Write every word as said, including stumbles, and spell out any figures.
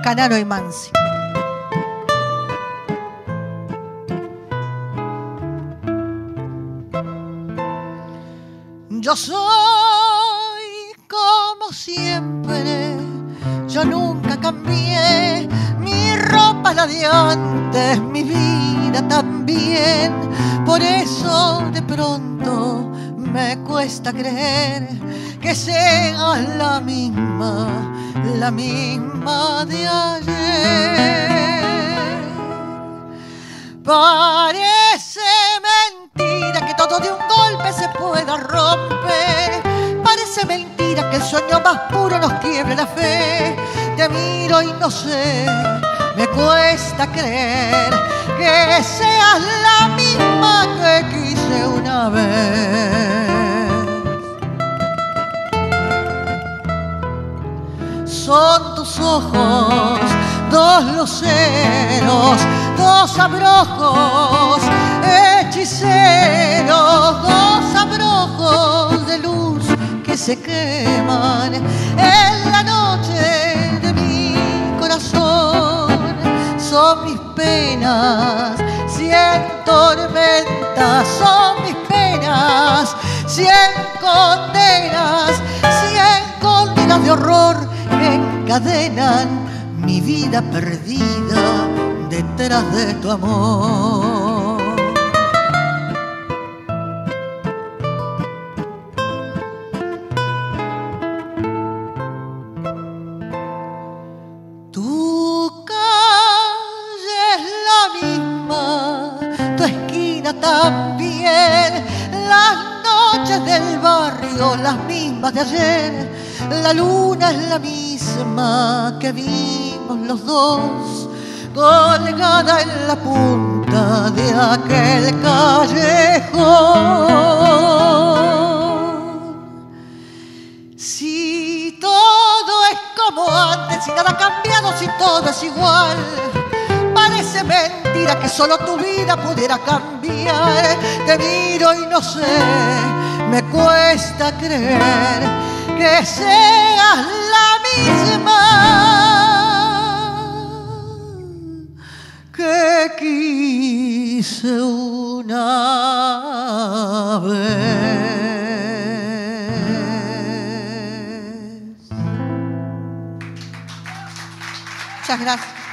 Canaro y Mansi. Yo soy como siempre, yo nunca cambié, mi ropa la de antes, mi vida también. Por eso de pronto me cuesta creer que seas la misma, la misma de ayer. Parece mentira que todo de un golpe se pueda romper. Parece mentira que el sueño más puro nos quiebre la fe. Te miro y no sé, me cuesta creer que seas la misma que quise una vez. Son tus ojos, dos luceros, dos abrojos hechiceros, dos abrojos de luz que se queman en la noche de mi corazón. Son mis penas, cien tormentas, son mis penas, cien condenas, cien condenas de horror que encadenan mi vida perdida detrás de tu amor. Tu calle es la misma, tu esquina también, las noches del barrio las mismas de ayer. La luna es la misma que vimos los dos, colgada en la punta de aquel callejón. Si todo es como antes, si nada ha cambiado, si todo es igual, parece mentira que solo tu vida pudiera cambiar. Te miro y no sé, me cuesta creer que seas la misma que quise una vez. Muchas gracias.